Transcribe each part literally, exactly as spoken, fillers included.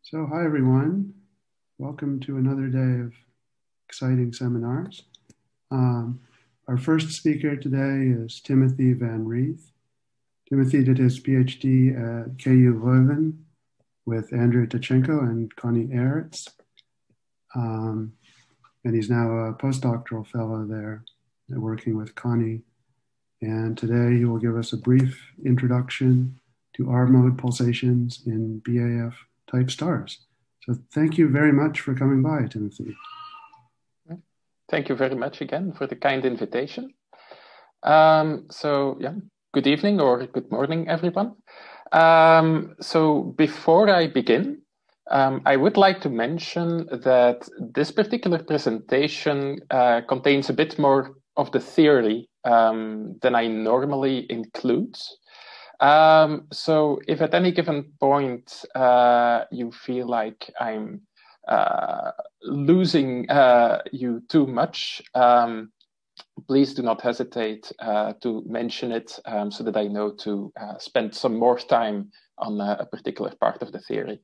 So, hi everyone. Welcome to another day of exciting seminars. Um, our first speaker today is Timothy Van Reeth. Timothy did his PhD at K U Leuven with Andrew Tkachenko and Connie Aerts. Um, and he's now a postdoctoral fellow there, working with Connie. And today he will give us a brief introduction to R-mode pulsations in B A F type stars. So thank you very much for coming by, Timothy. Thank you very much again for the kind invitation. Um, so yeah, good evening or good morning, everyone. Um, so before I begin, um, I would like to mention that this particular presentation uh, contains a bit more of the theory um, than I normally include. Um, so if at any given point uh, you feel like I'm uh, losing uh, you too much, um, please do not hesitate uh, to mention it um, so that I know to uh, spend some more time on uh, a particular part of the theory.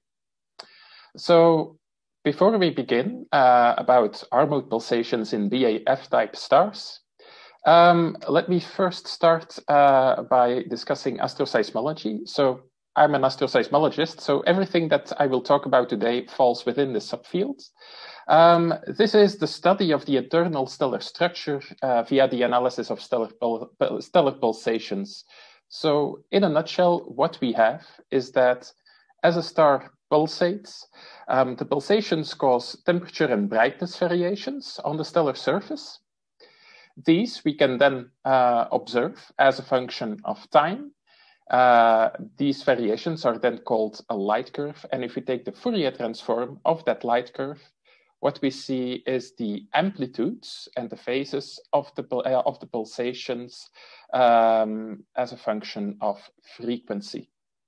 So before we begin uh, about R-mode pulsations in B A F-type stars, Um, let me first start uh, by discussing astroseismology. So I'm an astroseismologist, so everything that I will talk about today falls within this subfield. Um, this is the study of the internal stellar structure uh, via the analysis of stellar, pul stellar pulsations. So in a nutshell, what we have is that as a star pulsates, um, the pulsations cause temperature and brightness variations on the stellar surface. These we can then uh, observe as a function of time. Uh, these variations are then called a light curve. And if we take the Fourier transform of that light curve, what we see is the amplitudes and the phases of the, uh, of the pulsations um, as a function of frequency.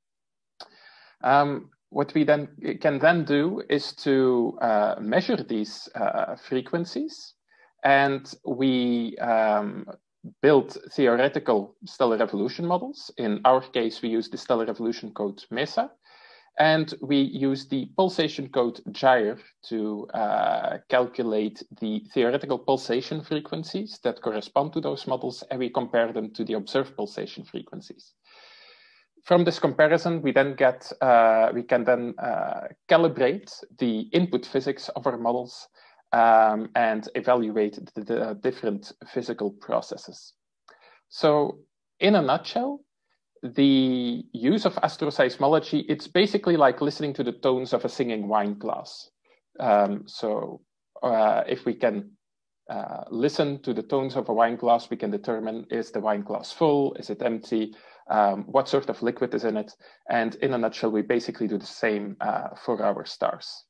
Um, what we then can then do is to uh, measure these uh, frequencies. And we um, built theoretical stellar evolution models. In our case, we use the stellar evolution code MESA. And we use the pulsation code Gyre to uh, calculate the theoretical pulsation frequencies that correspond to those models, and we compare them to the observed pulsation frequencies. From this comparison, we then get, uh, we can then uh, calibrate the input physics of our models Um, and evaluate the, the different physical processes. So in a nutshell, the use of astroseismology, it's basically like listening to the tones of a singing wine glass. Um, so uh, if we can uh, listen to the tones of a wine glass, we can determine, is the wine glass full, is it empty, um, what sort of liquid is in it? And in a nutshell, we basically do the same uh, for our stars.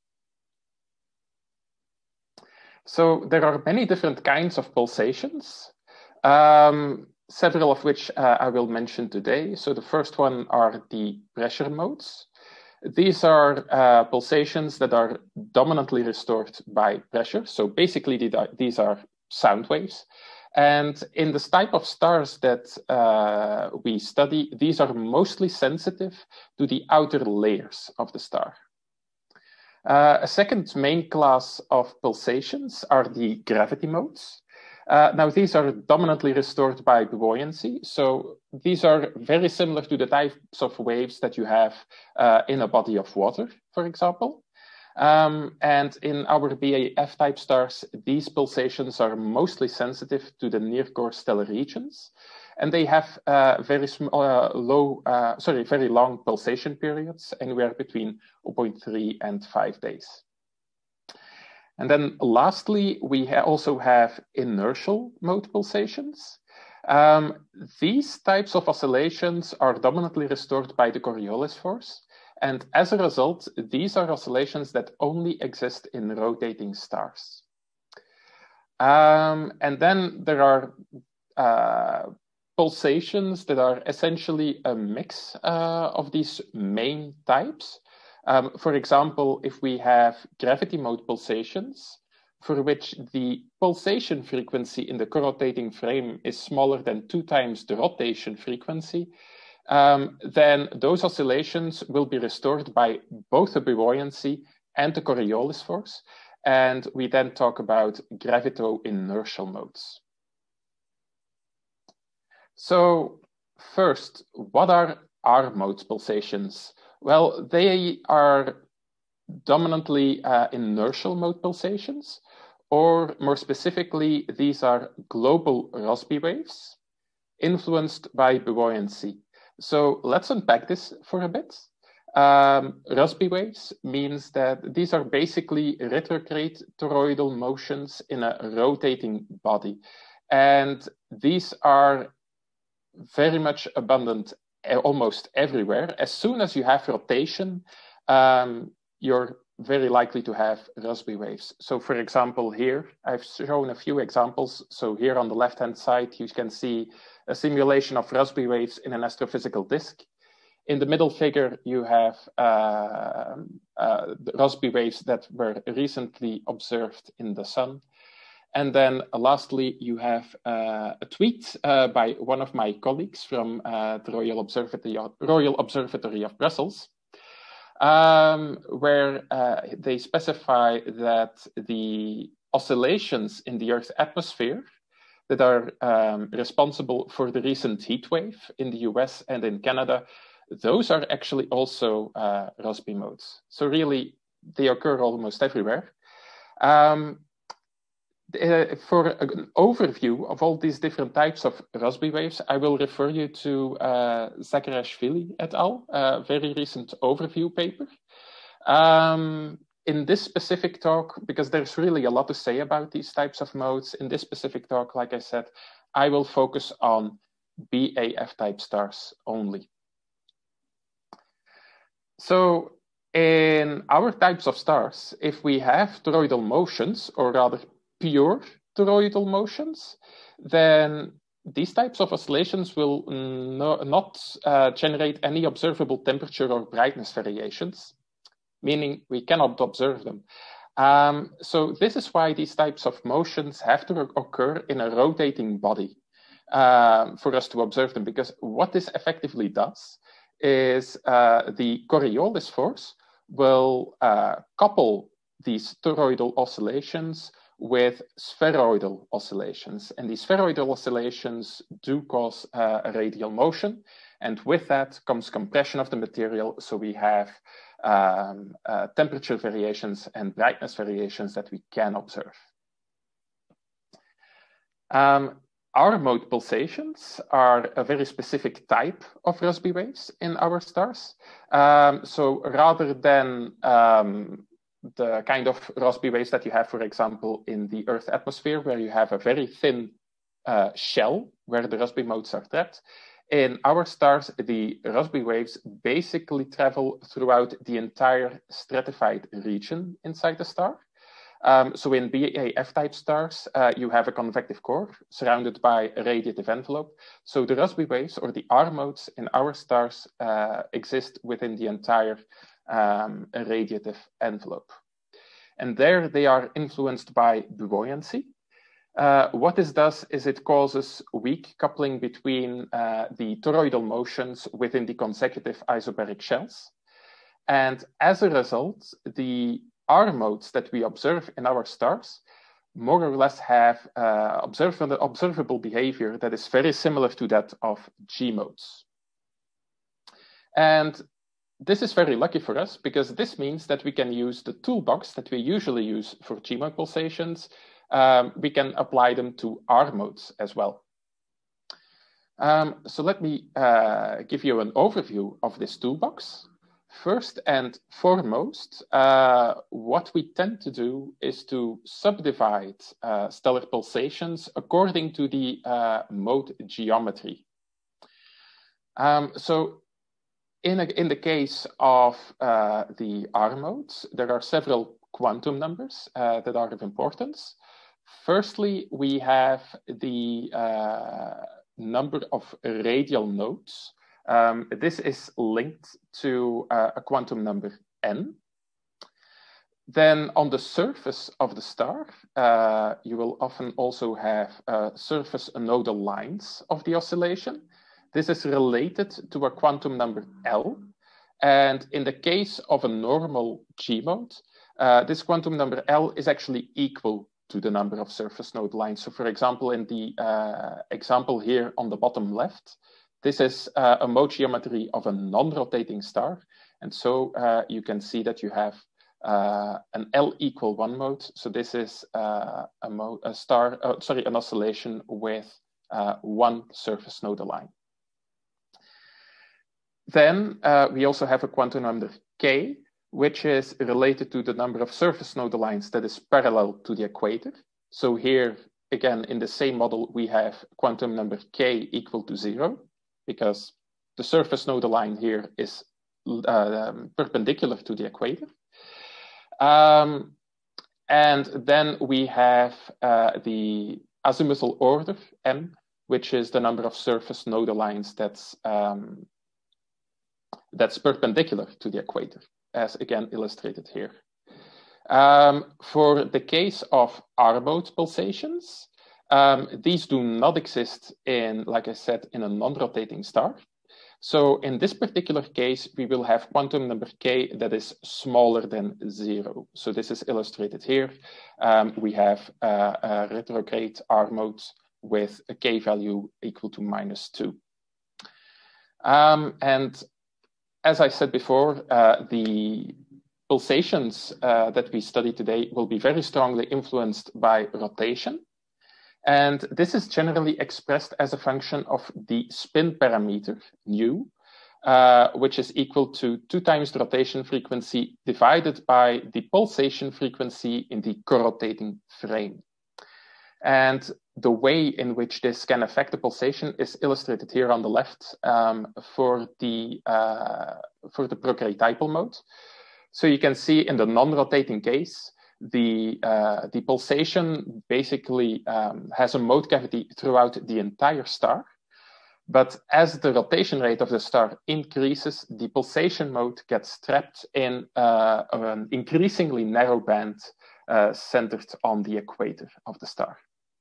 So there are many different kinds of pulsations, um, several of which uh, I will mention today. So the first one are the pressure modes. These are uh, pulsations that are dominantly restored by pressure. So basically these are sound waves. And in this type of stars that uh, we study, these are mostly sensitive to the outer layers of the star. Uh, a second main class of pulsations are the gravity modes. Uh, now, these are dominantly restored by buoyancy. So these are very similar to the types of waves that you have uh, in a body of water, for example. Um, and in our B A F-type stars, these pulsations are mostly sensitive to the near-core stellar regions. And they have uh, very small, uh, low, uh, sorry, very long pulsation periods, anywhere between zero point three and five days. And then lastly, we ha also have inertial mode pulsations. Um, these types of oscillations are dominantly restored by the Coriolis force. And as a result, these are oscillations that only exist in rotating stars. Um, and then there are uh, pulsations that are essentially a mix uh, of these main types. Um, for example, if we have gravity mode pulsations, for which the pulsation frequency in the corotating frame is smaller than two times the rotation frequency, um, then those oscillations will be restored by both the buoyancy and the Coriolis force. And we then talk about gravito-inertial modes. So first, what are R-mode pulsations? Well, they are dominantly uh, inertial mode pulsations, or more specifically, these are global Rossby waves influenced by buoyancy. So let's unpack this for a bit. Um, Rossby waves means that these are basically retrograde toroidal motions in a rotating body. And these are very much abundant almost everywhere. As soon as you have rotation, um, you're very likely to have Rossby waves. So for example, here, I've shown a few examples. So here on the left-hand side, you can see a simulation of Rossby waves in an astrophysical disk. In the middle figure, you have uh, uh, the Rossby waves that were recently observed in the sun. And then uh, lastly, you have uh, a tweet uh, by one of my colleagues from uh, the Royal Observatory of, Royal Observatory of Brussels, um, where uh, they specify that the oscillations in the Earth's atmosphere that are um, responsible for the recent heat wave in the U S and in Canada, those are actually also uh, Rossby modes. So really, they occur almost everywhere. Um, Uh, for an overview of all these different types of Rossby waves, I will refer you to uh, Zakharashvili et al., a very recent overview paper. Um, in this specific talk, because there's really a lot to say about these types of modes, in this specific talk, like I said, I will focus on B A F-type stars only. So in our types of stars, if we have toroidal motions, or rather pure toroidal motions, then these types of oscillations will no, not uh, generate any observable temperature or brightness variations, meaning we cannot observe them. Um, so this is why these types of motions have to occur in a rotating body um, for us to observe them, because what this effectively does is uh, the Coriolis force will uh, couple these toroidal oscillations with spheroidal oscillations. And these spheroidal oscillations do cause uh, a radial motion. And with that comes compression of the material. So we have um, uh, temperature variations and brightness variations that we can observe. Um, R-mode pulsations are a very specific type of Rossby waves in our stars. Um, so rather than um, the kind of Rossby waves that you have, for example, in the Earth's atmosphere, where you have a very thin uh, shell where the Rossby modes are trapped. In our stars, the Rossby waves basically travel throughout the entire stratified region inside the star. Um, so in B A F-type stars, uh, you have a convective core surrounded by a radiative envelope. So the Rossby waves, or the R modes in our stars, uh, exist within the entire um, radiative envelope. And there they are influenced by buoyancy. Uh, what this does is it causes weak coupling between uh, the toroidal motions within the consecutive isobaric shells. And as a result, the R modes that we observe in our stars more or less have uh, observable, observable behavior that is very similar to that of G modes. And this is very lucky for us, because this means that we can use the toolbox that we usually use for G mode pulsations. Um, we can apply them to R modes as well. Um, so let me uh, give you an overview of this toolbox. First and foremost, uh, what we tend to do is to subdivide uh, stellar pulsations according to the uh, mode geometry. Um, so in, a, in the case of uh, the R modes, there are several quantum numbers uh, that are of importance. Firstly, we have the uh, number of radial nodes. Um, this is linked to uh, a quantum number n. Then on the surface of the star, uh, you will often also have uh, surface nodal lines of the oscillation this is related to a quantum number L. And in the case of a normal G-mode, uh, this quantum number L is actually equal to the number of surface node lines. So for example, in the uh, example here on the bottom left, this is uh, a mode geometry of a non-rotating star. And so uh, you can see that you have uh, an L equal one mode. So this is uh, a, mode, a star, uh, sorry, an oscillation with uh, one surface node line. Then uh, we also have a quantum number K, which is related to the number of surface node lines that is parallel to the equator. So here, again, in the same model, we have quantum number K equal to zero, because the surface node line here is uh, um, perpendicular to the equator. Um, and then we have uh, the azimuthal order, M, which is the number of surface node lines that's um, that's perpendicular to the equator, as again illustrated here. Um, for the case of R-mode pulsations, um, these do not exist in, like I said, in a non-rotating star. So in this particular case, we will have quantum number K that is smaller than zero. So this is illustrated here. Um, we have uh, a retrograde R-mode with a K value equal to minus two. Um, and as I said before, uh, the pulsations uh, that we study today will be very strongly influenced by rotation. And this is generally expressed as a function of the spin parameter, nu, uh, which is equal to two times the rotation frequency divided by the pulsation frequency in the corrotating frame. And the way in which this can affect the pulsation is illustrated here on the left um, for the uh, for the prokaryotypal mode. So you can see in the non-rotating case, the uh, the pulsation basically um, has a mode cavity throughout the entire star. But as the rotation rate of the star increases, the pulsation mode gets trapped in uh, an increasingly narrow band uh, centered on the equator of the star.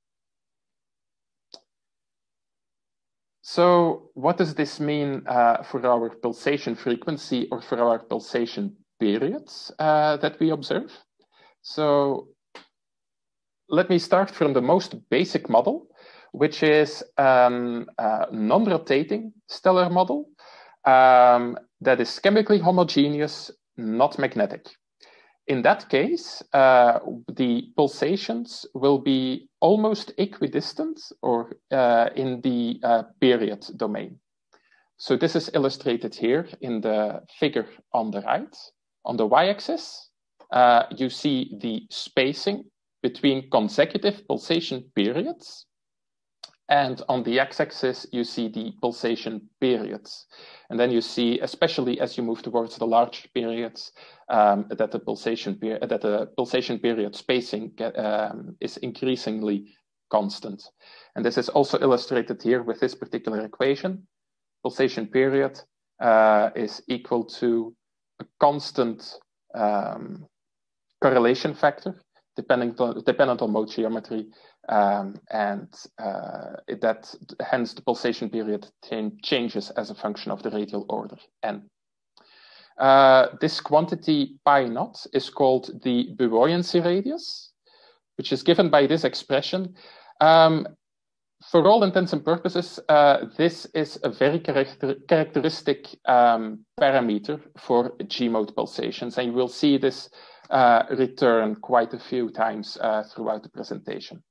So what does this mean uh, for our pulsation frequency or for our pulsation periods uh, that we observe? So let me start from the most basic model, which is um, a non-rotating stellar model um, that is chemically homogeneous, not magnetic. In that case, uh, the pulsations will be almost equidistant or uh, in the uh, period domain. So this is illustrated here in the figure on the right. On the y-axis, uh, you see the spacing between consecutive pulsation periods. And on the x-axis, you see the pulsation periods. And then you see, especially as you move towards the large periods, um, that the pulsation period, that the pulsation period spacing um, is increasingly constant. And this is also illustrated here with this particular equation. Pulsation period uh, is equal to a constant um, correlation factor, depending on, dependent on mode geometry, um, and uh, it, that hence the pulsation period changes as a function of the radial order n. Uh, this quantity pi naught is called the buoyancy radius, which is given by this expression. Um, for all intents and purposes, uh, this is a very character characteristic um, parameter for G-mode pulsations, and you will see this uh, return quite a few times uh, throughout the presentation.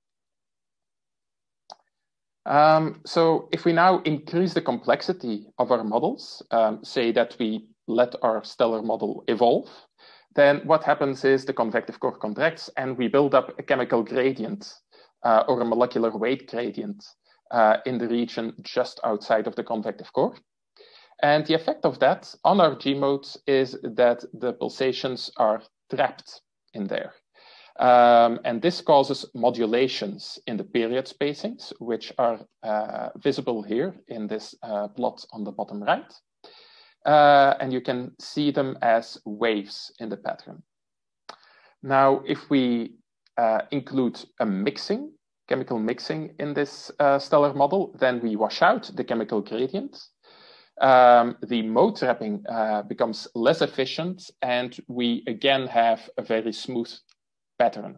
Um, so if we now increase the complexity of our models, um, say that we let our stellar model evolve, then what happens is the convective core contracts and we build up a chemical gradient uh, or a molecular weight gradient uh, in the region just outside of the convective core. And the effect of that on our G-modes is that the pulsations are trapped in there. Um, and this causes modulations in the period spacings, which are uh, visible here in this uh, plot on the bottom right. Uh, and you can see them as waves in the pattern. Now, if we uh, include a mixing chemical mixing in this uh, stellar model, then we wash out the chemical gradient. Um, the mode trapping uh, becomes less efficient, and we again have a very smooth pattern.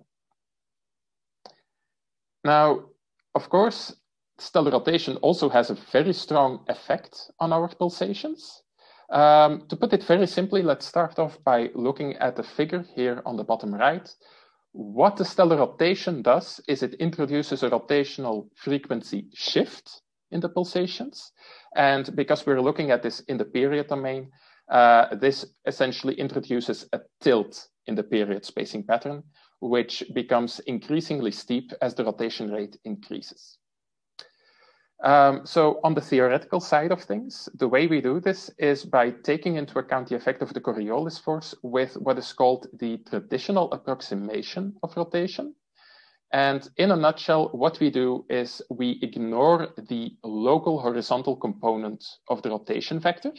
Now, of course, stellar rotation also has a very strong effect on our pulsations. Um, to put it very simply, let's start off by looking at the figure here on the bottom right. What the stellar rotation does is it introduces a rotational frequency shift in the pulsations. And because we're looking at this in the period domain, uh, this essentially introduces a tilt in the period spacing pattern, which becomes increasingly steep as the rotation rate increases. Um, so on the theoretical side of things, the way we do this is by taking into account the effect of the Coriolis force with what is called the traditional approximation of rotation. And in a nutshell, what we do is we ignore the local horizontal component of the rotation vector.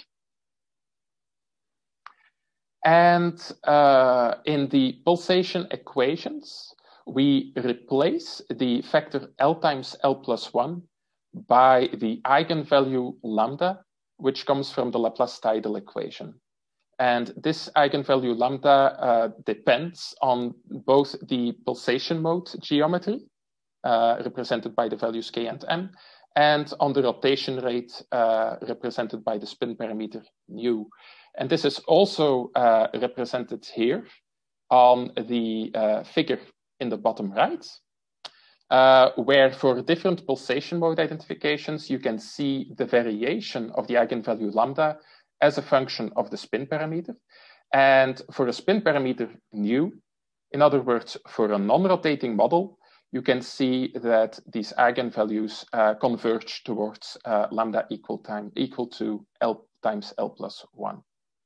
And uh, in the pulsation equations, we replace the factor L times L plus one by the eigenvalue lambda, which comes from the Laplace tidal equation. And this eigenvalue lambda uh, depends on both the pulsation mode geometry, uh, represented by the values k and m, and on the rotation rate, uh, represented by the spin parameter nu. And this is also uh, represented here on the uh, figure in the bottom right. Uh, where for different pulsation mode identifications, you can see the variation of the eigenvalue lambda as a function of the spin parameter. And for a spin parameter nu, in other words, for a non-rotating model, you can see that these eigenvalues uh, converge towards uh, lambda equal, time, equal to L times L plus one.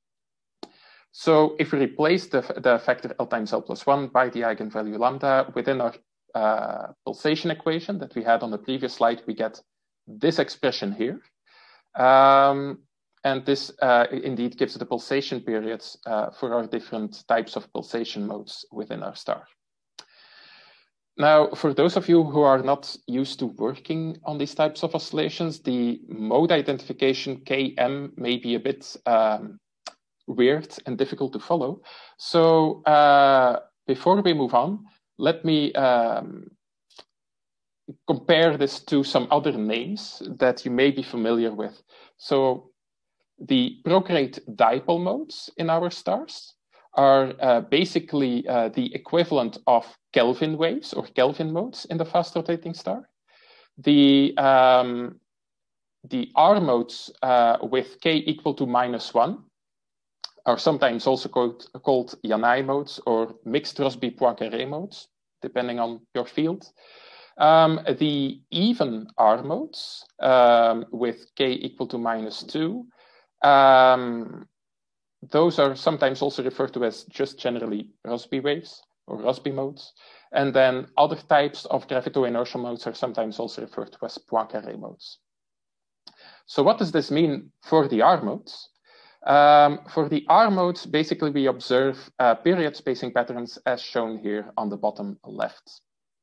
So if we replace the, the factor L times L plus one by the eigenvalue lambda within our Uh, pulsation equation that we had on the previous slide, we get this expression here. Um, and this uh, indeed gives the pulsation periods uh, for our different types of pulsation modes within our star. Now, for those of you who are not used to working on these types of oscillations, the mode identification K M may be a bit um, weird and difficult to follow. So uh, before we move on, let me um, compare this to some other names that you may be familiar with. So the prograde dipole modes in our stars are uh, basically uh, the equivalent of Kelvin waves or Kelvin modes in the fast rotating star. The, um, the R modes uh, with K equal to minus one are sometimes also called, called Yanai modes or mixed Rossby-Poincaré modes, depending on your field. Um, the even R modes um, with K equal to minus two, um, those are sometimes also referred to as just generally Rossby waves or Rossby modes. And then other types of gravito-inertial modes are sometimes also referred to as Poincaré modes. So what does this mean for the R modes? Um, for the R modes, basically we observe uh, period spacing patterns as shown here on the bottom left.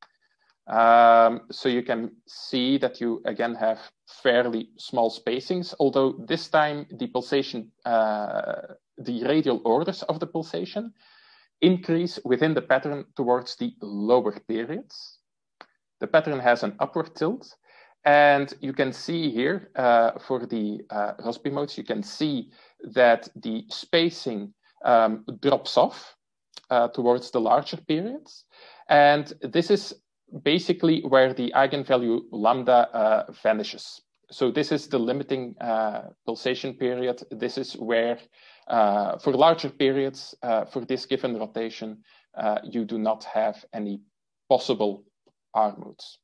Um, so you can see that you again have fairly small spacings, although this time the pulsation, uh, the radial orders of the pulsation increase within the pattern towards the lower periods. The pattern has an upward tilt. And you can see here uh, for the uh, Rossby modes, you can see that the spacing um, drops off uh, towards the larger periods. And this is basically where the eigenvalue lambda uh, vanishes. So this is the limiting uh, pulsation period. This is where, uh, for larger periods, uh, for this given rotation, uh, you do not have any possible R modes.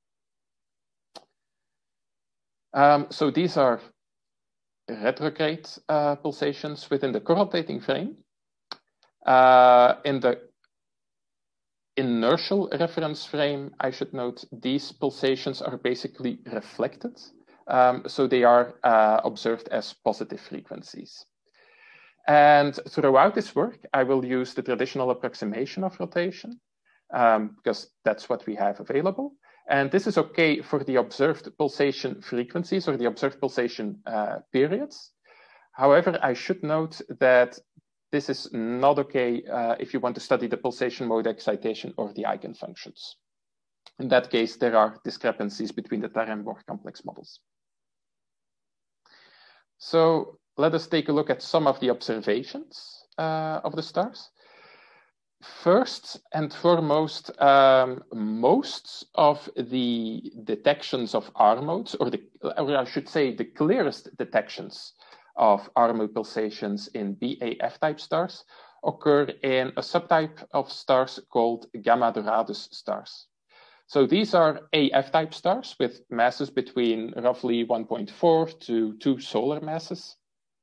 Um, so these are retrograde uh, pulsations within the corrotating frame. Uh, in the inertial reference frame, I should note, these pulsations are basically reflected. Um, so they are uh, observed as positive frequencies. And throughout this work, I will use the traditional approximation of rotation, um, because that's what we have available. And this is okay for the observed pulsation frequencies or the observed pulsation uh, periods. However, I should note that this is not okay uh, if you want to study the pulsation mode excitation or the eigenfunctions. In that case, there are discrepancies between the Terem-Borg complex models. So let us take a look at some of the observations uh, of the stars. First and foremost, um, most of the detections of R modes, or, the, or I should say the clearest detections of R mode pulsations in B A F-type stars occur in a subtype of stars called Gamma Doradus stars. So these are A F-type stars with masses between roughly one point four to two solar masses.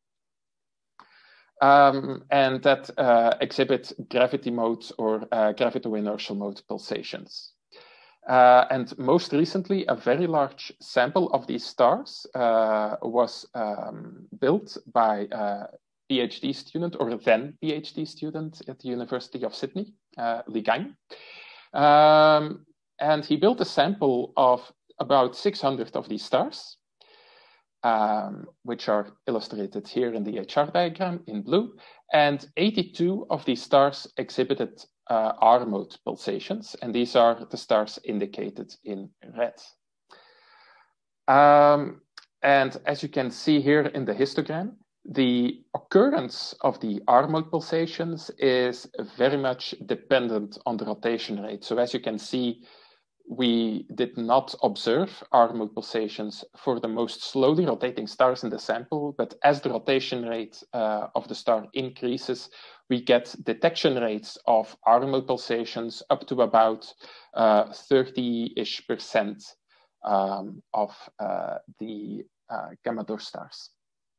Um, and that uh, exhibit gravity mode or uh, gravito-inertial mode pulsations. Uh, and most recently, a very large sample of these stars uh, was um, built by a PhD student, or then PhD student at the University of Sydney, uh, Li Gang. Um, and he built a sample of about six hundred of these stars, um, which are illustrated here in the H R diagram in blue. And eighty-two of these stars exhibited uh, R mode pulsations, and these are the stars indicated in red. Um, and as you can see here in the histogram, the occurrence of the R mode pulsations is very much dependent on the rotation rate. So as you can see, we did not observe R mode pulsations for the most slowly rotating stars in the sample, but as the rotation rate uh, of the star increases, we get detection rates of R mode pulsations up to about thirty-ish uh, percent um, of uh, the uh, Gamma Dor stars.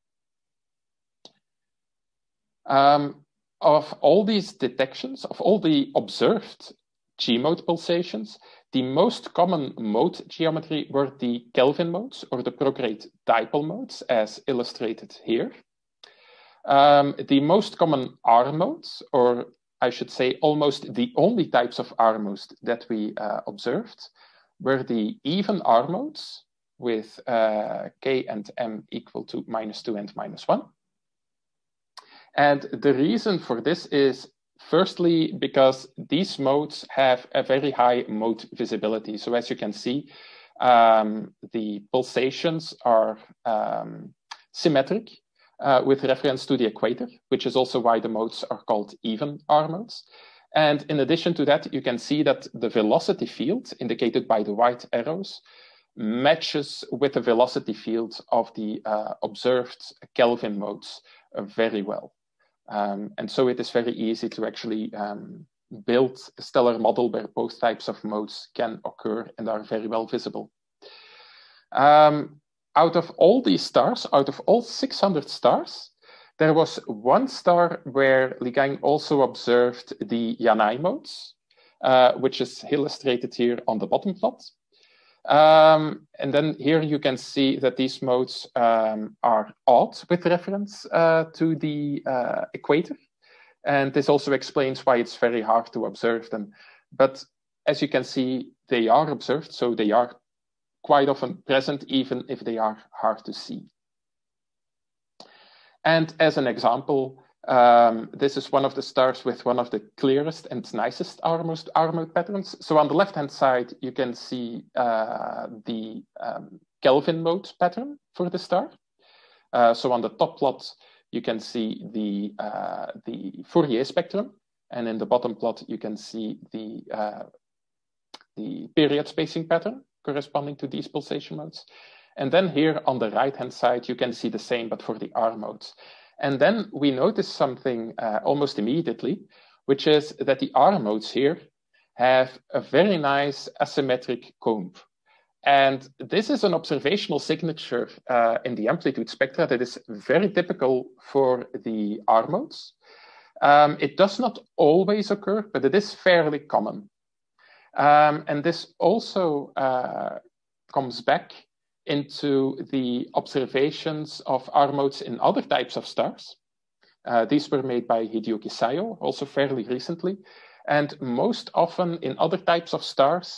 Um, of all these detections, of all the observed G-mode pulsations, the most common mode geometry were the Kelvin modes, or the prograde dipole modes, as illustrated here. Um, the most common R modes, or I should say almost the only types of R modes that we uh, observed, were the even R modes with uh, K and M equal to minus two and minus one. And the reason for this is firstly, because these modes have a very high mode visibility. So as you can see, um, the pulsations are um, symmetric uh, with reference to the equator, which is also why the modes are called even R modes. And in addition to that, you can see that the velocity field indicated by the white arrows matches with the velocity field of the uh, observed Kelvin modes uh, very well. Um, and so it is very easy to actually um, build a stellar model where both types of modes can occur and are very well visible. Um, out of all these stars, out of all six hundred stars, there was one star where Li Gang also observed the Yanai modes, uh, which is illustrated here on the bottom plot. Um, and then here you can see that these modes um, are odd with reference uh, to the uh, equator. And this also explains why it's very hard to observe them. But as you can see, they are observed, so they are quite often present, even if they are hard to see. And as an example, Um, this is one of the stars with one of the clearest and nicest R mode patterns. So on the left-hand side, you can see uh, the um, Kelvin mode pattern for the star. Uh, so on the top plot, you can see the, uh, the Fourier spectrum. And in the bottom plot, you can see the, uh, the period spacing pattern corresponding to these pulsation modes. And then here on the right-hand side, you can see the same, but for the R modes. And then we notice something uh, almost immediately, which is that the R modes here have a very nice asymmetric comb. And this is an observational signature uh, in the amplitude spectra that is very typical for the R modes. Um, it does not always occur, but it is fairly common. Um, and this also uh, comes back into the observations of R modes in other types of stars. Uh, these were made by Hideyuki Sayo, also fairly recently. And most often in other types of stars,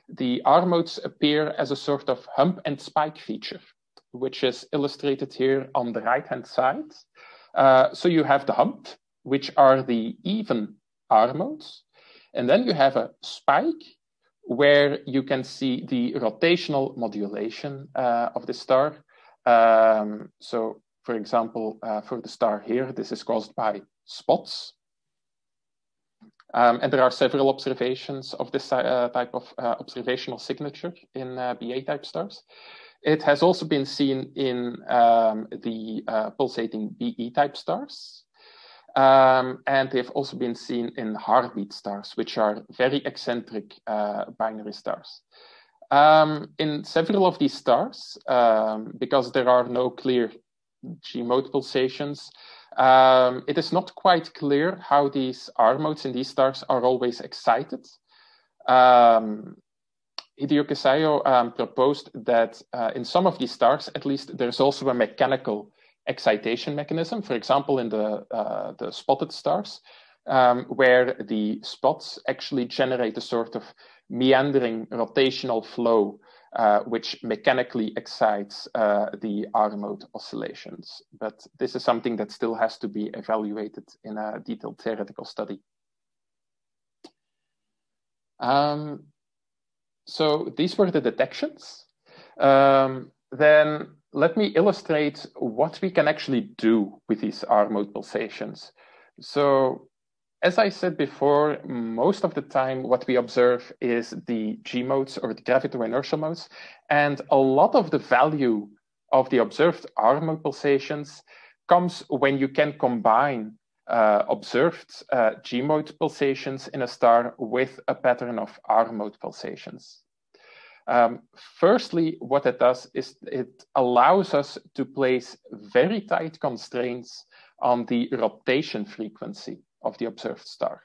the R modes appear as a sort of hump and spike feature, which is illustrated here on the right-hand side. Uh, so you have the hump, which are the even R modes. And then you have a spike where you can see the rotational modulation uh, of the star. Um, so for example, uh, for the star here, this is caused by spots. Um, and there are several observations of this uh, type of uh, observational signature in uh, B A-type stars. It has also been seen in um, the uh, pulsating B E-type stars. Um, and they've also been seen in heartbeat stars, which are very eccentric uh, binary stars. Um, in several of these stars, um, because there are no clear G-mode pulsations, um, it is not quite clear how these R modes in these stars are always excited. Um, Hideo Kesayo um, proposed that uh, in some of these stars, at least, there's also a mechanical excitation mechanism. For example, in the, uh, the spotted stars, um, where the spots actually generate a sort of meandering rotational flow, uh, which mechanically excites uh, the R mode oscillations. But this is something that still has to be evaluated in a detailed theoretical study. Um, so these were the detections. Um, then let me illustrate what we can actually do with these R mode pulsations. So as I said before, most of the time what we observe is the G modes or the gravito-inertial modes. And a lot of the value of the observed R mode pulsations comes when you can combine uh, observed uh, G mode pulsations in a star with a pattern of R mode pulsations. Um, firstly, what it does is it allows us to place very tight constraints on the rotation frequency of the observed star.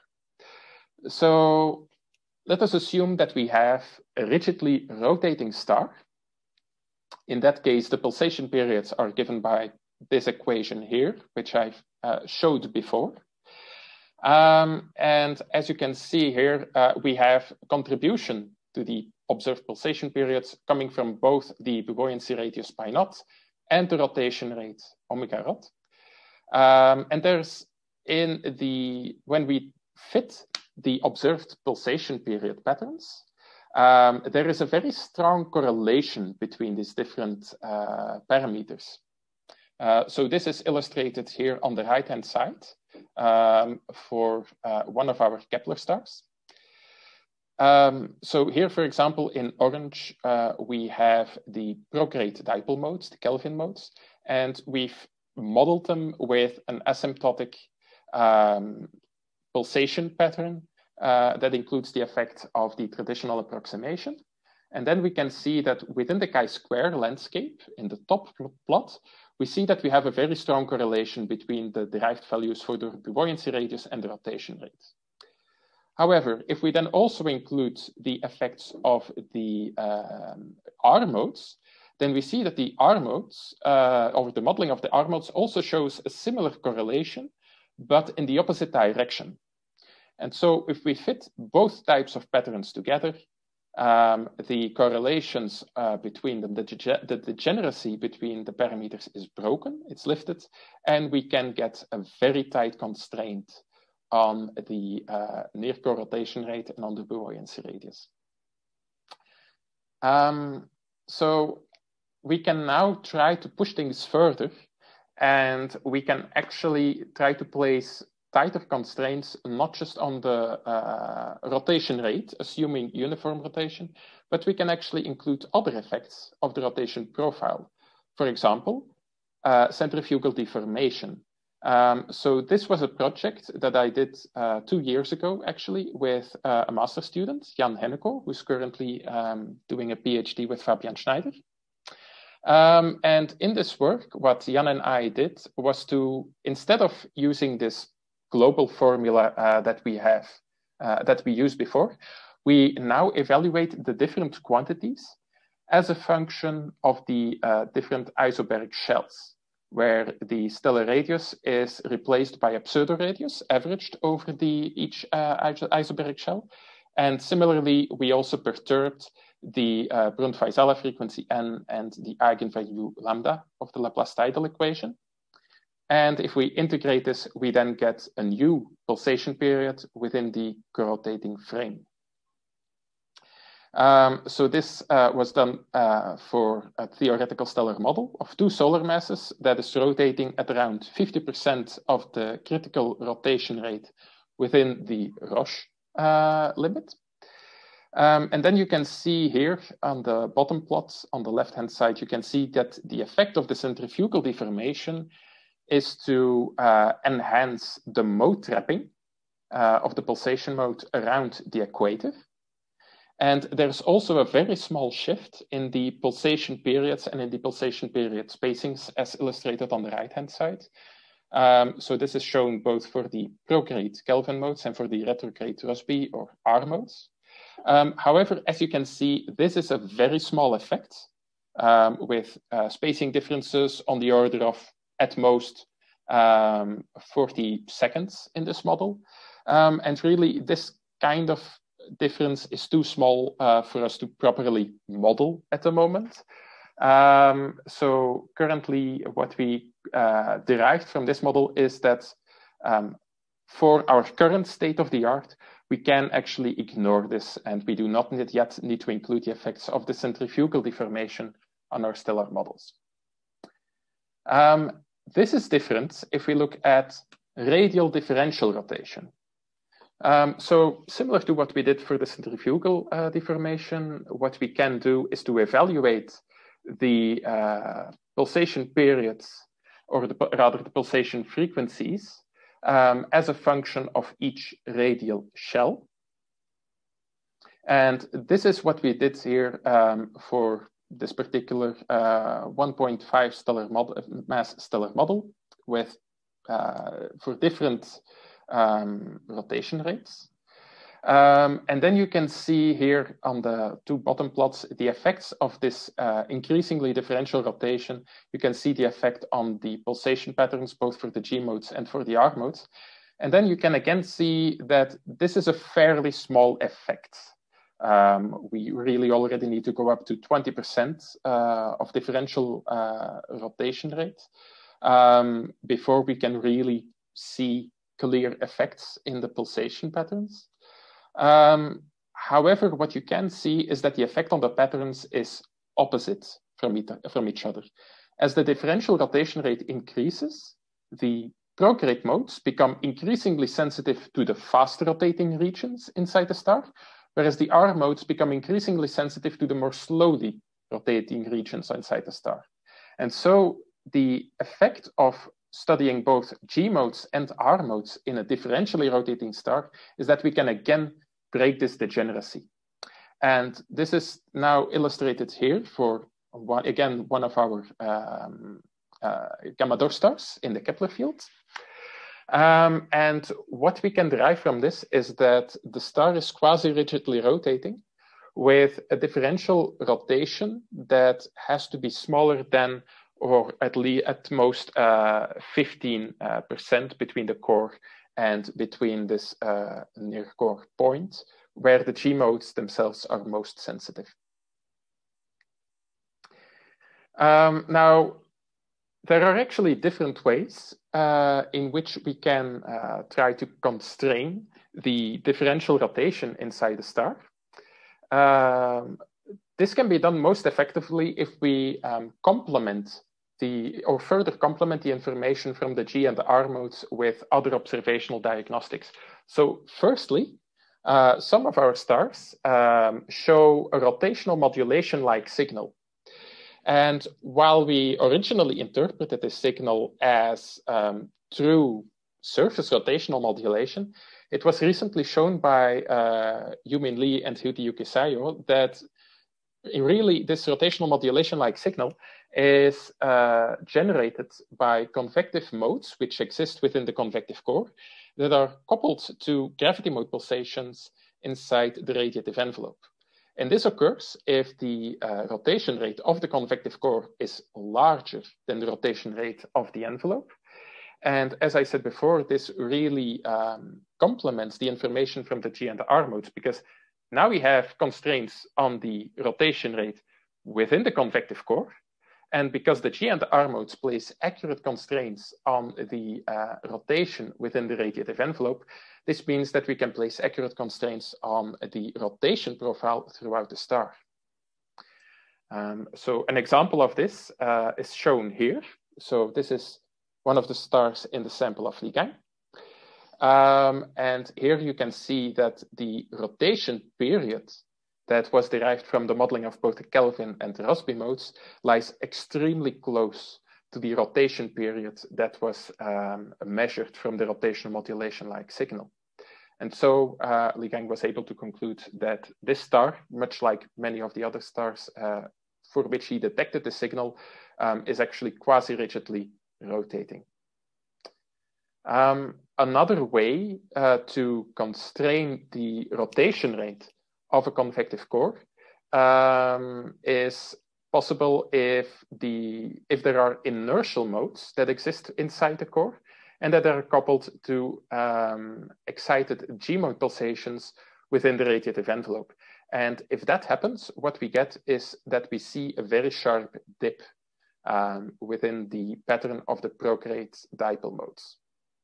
So let us assume that we have a rigidly rotating star. In that case, the pulsation periods are given by this equation here, which I've uh, showed before. Um, and as you can see here, uh, we have contribution to the observed pulsation periods coming from both the buoyancy radius pi naught and the rotation rate omega rod. Um, and there's in the, when we fit the observed pulsation period patterns, um, there is a very strong correlation between these different uh, parameters. Uh, so this is illustrated here on the right-hand side um, for uh, one of our Kepler stars. Um, so here, for example, in orange, uh, we have the prograde dipole modes, the Kelvin modes, and we've modeled them with an asymptotic um, pulsation pattern uh, that includes the effect of the traditional approximation. And then we can see that within the chi-square landscape, in the top plot, we see that we have a very strong correlation between the derived values for the buoyancy radius and the rotation rate. However, if we then also include the effects of the um, R modes, then we see that the R modes, uh, or the modeling of the R modes also shows a similar correlation, but in the opposite direction. And so if we fit both types of patterns together, um, the correlations uh, between them, the, dege the degeneracy between the parameters is broken, it's lifted, and we can get a very tight constraint on the uh, near core rotation rate and on the buoyancy radius. Um, so we can now try to push things further, and we can actually try to place tighter constraints, not just on the uh, rotation rate, assuming uniform rotation, but we can actually include other effects of the rotation profile. For example, uh, centrifugal deformation. Um, so this was a project that I did uh, two years ago, actually, with uh, a master student, Jan Henneko, who's currently um, doing a PhD with Fabian Schneider. Um, and in this work, what Jan and I did was to, instead of using this global formula uh, that we have, uh, that we used before, we now evaluate the different quantities as a function of the uh, different isobaric shells, where the stellar radius is replaced by a pseudo radius averaged over the each uh, isobaric shell. And similarly, we also perturbed the uh, Brunt-Väisälä frequency n and the eigenvalue lambda of the Laplace tidal equation. And if we integrate this, we then get a new pulsation period within the co-rotating frame. Um, so this uh, was done uh, for a theoretical stellar model of two solar masses that is rotating at around fifty percent of the critical rotation rate within the Roche uh, limit. Um, and then you can see here on the bottom plot on the left-hand side, you can see that the effect of the centrifugal deformation is to uh, enhance the mode trapping uh, of the pulsation mode around the equator. And there's also a very small shift in the pulsation periods and in the pulsation period spacings as illustrated on the right-hand side. Um, so this is shown both for the prograde Kelvin modes and for the retrograde Rossby or R modes. Um, however, as you can see, this is a very small effect um, with uh, spacing differences on the order of at most um, forty seconds in this model. Um, and really, this kind of difference is too small uh, for us to properly model at the moment. Um, so currently, what we uh, derived from this model is that um, for our current state of the art, we can actually ignore this, and we do not yet need to include the effects of the centrifugal deformation on our stellar models. Um, this is different if we look at radial differential rotation. Um, so similar to what we did for the centrifugal uh, deformation, what we can do is to evaluate the uh, pulsation periods, or the, rather the pulsation frequencies, Um, as a function of each radial shell. And this is what we did here um, for this particular uh, one point five stellar model, mass stellar model with uh, for different um, rotation rates. Um, and then you can see here on the two bottom plots the effects of this uh, increasingly differential rotation. You can see the effect on the pulsation patterns, both for the G modes and for the R modes. And then you can again see that this is a fairly small effect. Um, we really already need to go up to twenty percent uh, of differential uh, rotation rate um, before we can really see clear effects in the pulsation patterns. Um, however, what you can see is that the effect on the patterns is opposite from, it, from each other. As the differential rotation rate increases, the prograde modes become increasingly sensitive to the fast rotating regions inside the star, whereas the R modes become increasingly sensitive to the more slowly rotating regions inside the star. And so the effect of studying both G modes and R modes in a differentially rotating star is that we can again break this degeneracy. And this is now illustrated here for, one, again, one of our um, uh, Gamma Dor stars in the Kepler field. Um, and what we can derive from this is that the star is quasi-rigidly rotating with a differential rotation that has to be smaller than or at least at most uh, fifteen percent uh, between the core and between this uh, near core point, where the G modes themselves are most sensitive. Um, now, there are actually different ways uh, in which we can uh, try to constrain the differential rotation inside the star. Um, this can be done most effectively if we um, complement The, or further complement the information from the G and the R modes with other observational diagnostics. So firstly, uh, some of our stars um, show a rotational modulation-like signal. And while we originally interpreted this signal as um, true surface rotational modulation, it was recently shown by uh, Yumin Lee and Hyuti Yukisayo that really this rotational modulation-like signal is uh, generated by convective modes, which exist within the convective core, that are coupled to gravity mode pulsations inside the radiative envelope. And this occurs if the uh, rotation rate of the convective core is larger than the rotation rate of the envelope. And as I said before, this really um, complements the information from the G and the R modes, because now we have constraints on the rotation rate within the convective core. And because the G and the R modes place accurate constraints on the uh, rotation within the radiative envelope, this means that we can place accurate constraints on the rotation profile throughout the star. Um, so an example of this uh, is shown here. So this is one of the stars in the sample of Li Gang. Um, and here you can see that the rotation period that was derived from the modeling of both the Kelvin and the Rossby modes lies extremely close to the rotation period that was um, measured from the rotational modulation-like signal. And so uh, Li Gang was able to conclude that this star, much like many of the other stars uh, for which he detected the signal, um, is actually quasi-rigidly rotating. Um, another way uh, to constrain the rotation rate of a convective core um, is possible if, the, if there are inertial modes that exist inside the core and that are coupled to um, excited G-mode pulsations within the radiative envelope. And if that happens, what we get is that we see a very sharp dip um, within the pattern of the procreate dipole modes.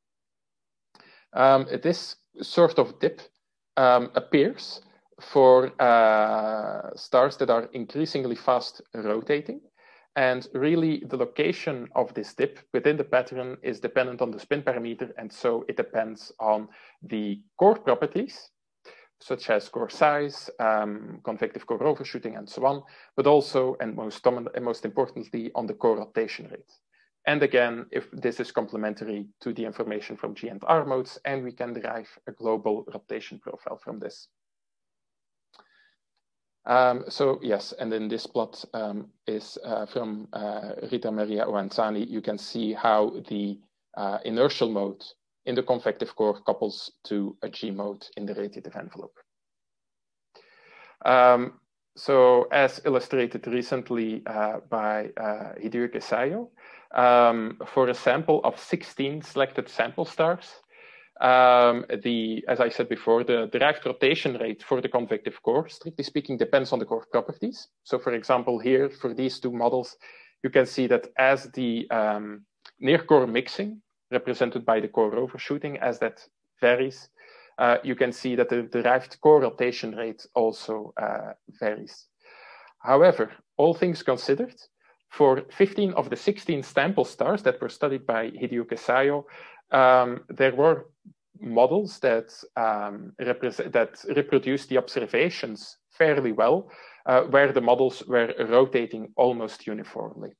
Um, this sort of dip um, appears for uh, stars that are increasingly fast rotating. And really the location of this dip within the pattern is dependent on the spin parameter. And so it depends on the core properties, such as core size, um, convective core overshooting, and so on, but also, and most, and most importantly, on the core rotation rate. And again, if this is complementary to the information from G and R modes, and we can derive a global rotation profile from this. Um, so yes, and then this plot um, is uh, from uh, Rita Maria Ouanzani. You can see how the uh, inertial mode in the convective core couples to a G mode in the radiative envelope. Um, so as illustrated recently uh, by uh, Hideyuki Sayo, um, for a sample of sixteen selected sample stars, Um, the, as I said before, the derived rotation rate for the convective core, strictly speaking, depends on the core properties. So for example, here for these two models, you can see that as the um, near core mixing, represented by the core overshooting, as that varies, uh, you can see that the derived core rotation rate also uh, varies. However, all things considered, for fifteen of the sixteen sample stars that were studied by Hideyuki Sayo, Um, there were models that, um, represent, that reproduce the observations fairly well, uh, where the models were rotating almost uniformly.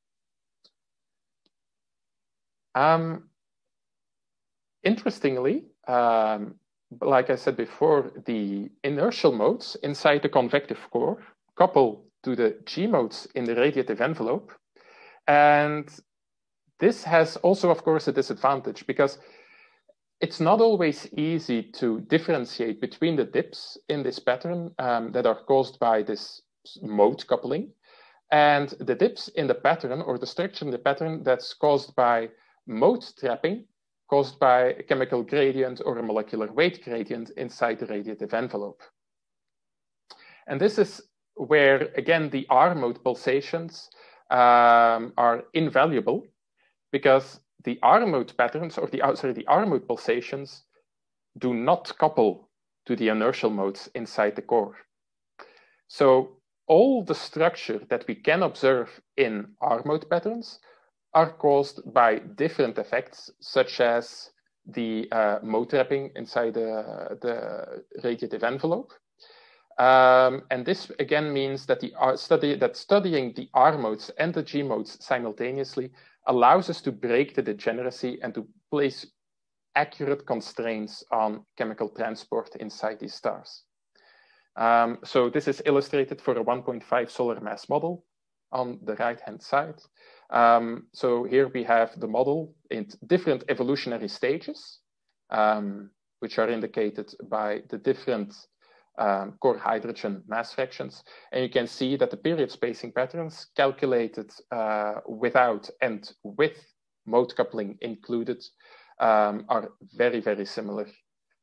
Um, interestingly, um, like I said before, the inertial modes inside the convective core couple to the G modes in the radiative envelope. And this has also, of course, a disadvantage because it's not always easy to differentiate between the dips in this pattern um, that are caused by this mode coupling and the dips in the pattern or the structure in the pattern that's caused by mode trapping, caused by a chemical gradient or a molecular weight gradient inside the radiative envelope. And this is where, again, the R mode pulsations um, are invaluable, because the R mode patterns, or the, sorry, the R mode pulsations do not couple to the inertial modes inside the core. So all the structure that we can observe in R mode patterns are caused by different effects, such as the uh, mode trapping inside the, the radiative envelope. Um, and this again means that, the R study, that studying the R modes and the G modes simultaneously allows us to break the degeneracy and to place accurate constraints on chemical transport inside these stars. Um, so this is illustrated for a one point five solar mass model on the right-hand side. Um, so here we have the model in different evolutionary stages, um, which are indicated by the different Um, core hydrogen mass fractions. And you can see that the period spacing patterns calculated uh, without and with mode coupling included um, are very, very similar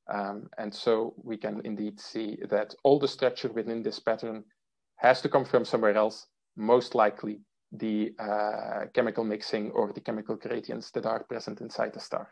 Um, and so we can indeed see that all the structure within this pattern has to come from somewhere else, most likely the uh, chemical mixing or the chemical gradients that are present inside the star.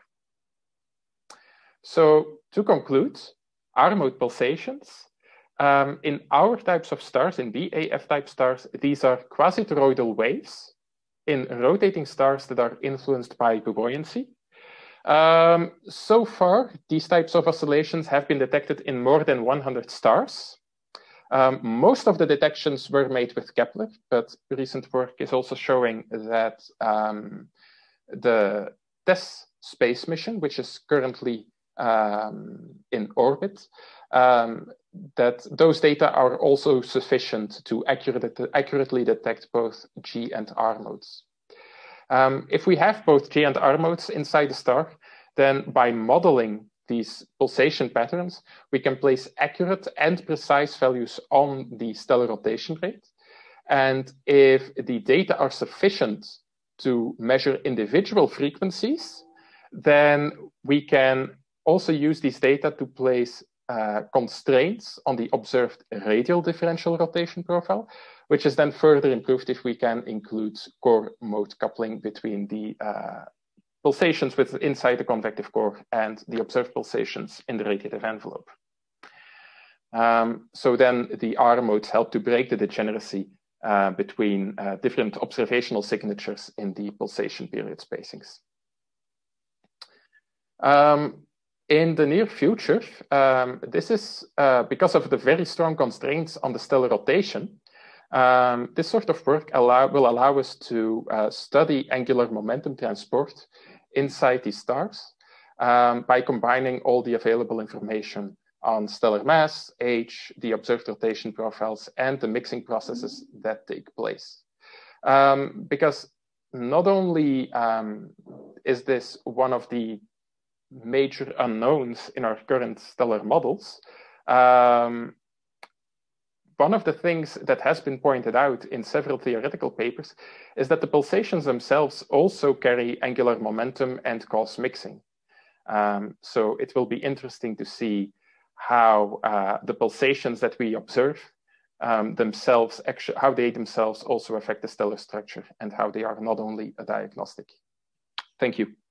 So to conclude, R-mode pulsations, um, in our types of stars, in B A F type stars, these are quasi-toroidal waves in rotating stars that are influenced by buoyancy. Um, so far, these types of oscillations have been detected in more than one hundred stars. Um, most of the detections were made with Kepler, but recent work is also showing that um, the TESS space mission, which is currently um, in orbit, um, that those data are also sufficient to accurate, accurately detect both G and R modes. Um, if we have both G and R modes inside the star, then by modeling these pulsation patterns, we can place accurate and precise values on the stellar rotation rate. And if the data are sufficient to measure individual frequencies, then we can also use these data to place uh, constraints on the observed radial differential rotation profile, which is then further improved if we can include core mode coupling between the uh, pulsations with inside the convective core and the observed pulsations in the radiative envelope. Um, so then the R modes help to break the degeneracy uh, between uh, different observational signatures in the pulsation period spacings. Um, in the near future, um, this is uh, because of the very strong constraints on the stellar rotation. Um, this sort of work allow, will allow us to uh, study angular momentum transport inside these stars um, by combining all the available information on stellar mass, age, the observed rotation profiles, and the mixing processes that take place. Um, because not only um, is this one of the major unknowns in our current stellar models, um, one of the things that has been pointed out in several theoretical papers is that the pulsations themselves also carry angular momentum and cause mixing. Um, so it will be interesting to see how uh, the pulsations that we observe um, themselves, actually, how they themselves also affect the stellar structure and how they are not only a diagnostic. Thank you.